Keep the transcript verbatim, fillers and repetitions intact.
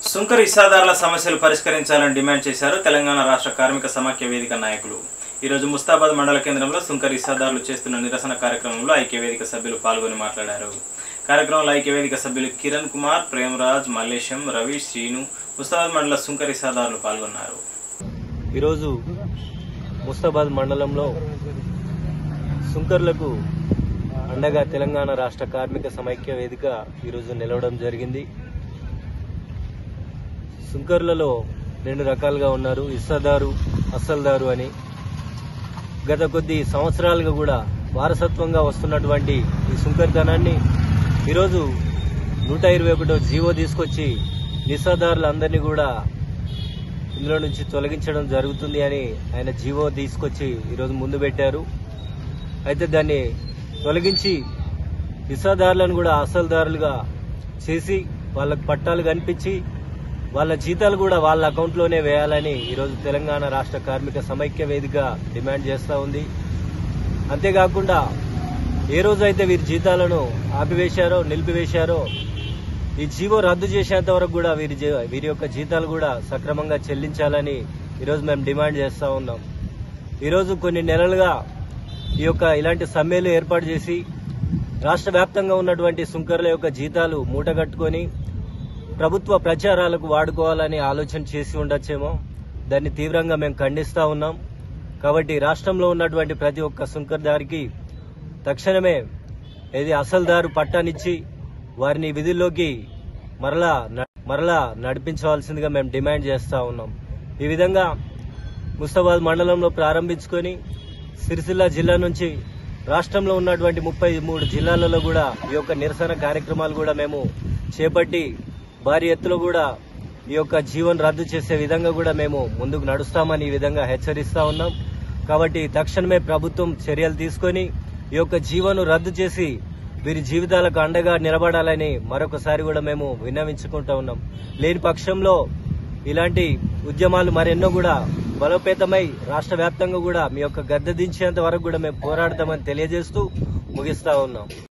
సుంకర ఇసాదారుల సమస్యలు పరిష్కరించాలని డిమాండ్ చేశారు తెలంగాణ రాష్ట్ర కార్మిక సమాఖ్య వేదిక నాయకులు. ఈ రోజు ముస్తాబాద్ మండల కేంద్రంలో సుంకర ఇసాదారులు చేస్తున్న నిరసన కార్యక్రమంలో ఐక్య వేదిక సభ్యులు పాల్గొని మాట్లాడారు. కార్యక్రమంలో ఐక్య వేదిక సభ్యులు కిరణ్ కుమార్, ప్రేమరాజ్, మల్లేశం, రవి, శ్రీను, ముస్తాబాద్ మండల సుంకర ఇసాదారులు పాల్గొన్నారు. ఈరోజు ముస్తాబాద్ మండలంలో సుంకర్లకు అండగా తెలంగాణ రాష్ట్ర కార్మిక సమైక్య వేదిక ఈరోజు నిలవడం జరిగింది. సుంకర్లలో రెండు రకాలుగా ఉన్నారు, ఇస్సాదారు, అసల్దారు అని. గత కొద్ది సంవత్సరాలుగా కూడా వారసత్వంగా వస్తున్నటువంటి ఈ సుంకర్తనాన్ని ఈరోజు నూట ఇరవై ఒకటో జీవో తీసుకొచ్చి నిస్సాదారులందరినీ కూడా ఇందులో నుంచి తొలగించడం జరుగుతుంది అని ఆయన జీవో తీసుకొచ్చి ఈరోజు ముందు పెట్టారు. అయితే దాన్ని తొలగించి ఇస్సాదారులను కూడా అసల్దారులుగా చేసి వాళ్ళకు పట్టాలు కనిపించి వాళ్ళ జీతాలు కూడా వాళ్ళ అకౌంట్లోనే వేయాలని ఈరోజు తెలంగాణ రాష్ట్ర కార్మిక సమైక్య వేదిక డిమాండ్ చేస్తూ ఉంది. అంతేకాకుండా ఏ రోజైతే వీరి జీతాలను ఆపివేశారో, నిలిపివేశారో, ఈ జీవో రద్దు చేసేంత వరకు కూడా వీరి వీరి యొక్క జీతాలు కూడా సక్రమంగా చెల్లించాలని ఈరోజు మేము డిమాండ్ చేస్తూ ఉన్నాం. ఈరోజు కొన్ని నెలలుగా ఈ యొక్క ఇలాంటి సమ్మెలు ఏర్పాటు చేసి రాష్ట్ర వ్యాప్తంగా ఉన్నటువంటి సుంకర్ల యొక్క జీతాలు మూటగట్టుకొని ప్రభుత్వ ప్రచారాలకు వాడుకోవాలని ఆలోచన చేసి ఉండొచ్చేమో. దాన్ని తీవ్రంగా మేము ఖండిస్తూ ఉన్నాం. కాబట్టి రాష్ట్రంలో ఉన్నటువంటి ప్రతి ఒక్క సుంకర్దారికి తక్షణమే ఏది అసల్దారు పట్టానిచ్చి వారిని విధుల్లోకి మరలా మరలా నడిపించవలసిందిగా మేము డిమాండ్ చేస్తూ ఉన్నాం. ఈ విధంగా ముస్తాబాద్ మండలంలో ప్రారంభించుకొని సిరిసిల్ల జిల్లా నుంచి రాష్ట్రంలో ఉన్నటువంటి ముప్పై మూడు జిల్లాలలో కూడా ఈ యొక్క నిరసన కార్యక్రమాలు కూడా మేము చేపట్టి భారీ ఎత్తులో కూడా ఈ యొక్క జీవన్ రద్దు చేసే విధంగా కూడా మేము ముందుకు నడుస్తామని ఈ విధంగా హెచ్చరిస్తా ఉన్నాం. కాబట్టి తక్షణమే ప్రభుత్వం చర్యలు తీసుకొని ఈ యొక్క జీవను రద్దు చేసి వీరి జీవితాలకు అండగా నిలబడాలని మరొకసారి కూడా మేము విన్నవించుకుంటా ఉన్నాం. లేని పక్షంలో ఇలాంటి ఉద్యమాలు మరెన్నో కూడా బలోపేతమై రాష్ట్ర వ్యాప్తంగా కూడా మీ యొక్క గద్దె దించేంత వరకు కూడా మేము పోరాడతామని తెలియజేస్తూ ముగిస్తా ఉన్నాం.